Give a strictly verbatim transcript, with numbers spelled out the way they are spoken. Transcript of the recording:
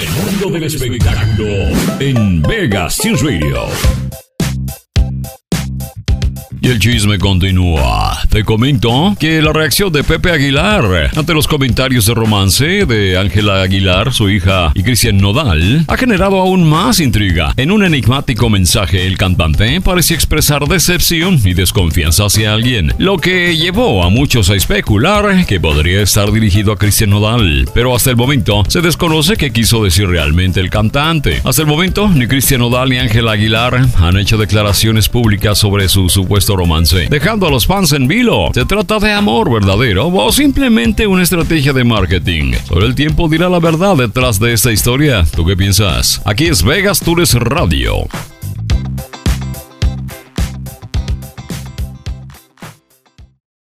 El mundo del espectáculo en Vegas News Radio. Y el chisme continúa. Te comento que la reacción de Pepe Aguilar ante los comentarios de romance de Ángela Aguilar, su hija, y Cristian Nodal ha generado aún más intriga. En un enigmático mensaje, el cantante parecía expresar decepción y desconfianza hacia alguien, lo que llevó a muchos a especular que podría estar dirigido a Cristian Nodal. Pero hasta el momento se desconoce qué quiso decir realmente el cantante. Hasta el momento, ni Cristian Nodal ni Ángela Aguilar han hecho declaraciones públicas sobre su supuesto romance, dejando a los fans en vilo. ¿Se trata de amor verdadero o simplemente una estrategia de marketing? Solo el tiempo dirá la verdad detrás de esta historia. ¿Tú qué piensas? Aquí es Vegas Tours Radio.